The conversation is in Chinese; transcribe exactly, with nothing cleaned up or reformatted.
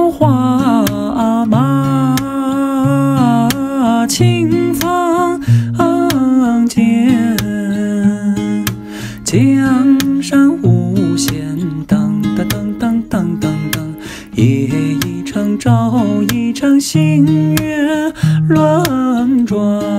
桃花马，清风间，江山无限，噔噔噔噔噔噔噔，夜一场，朝一场，星月轮转。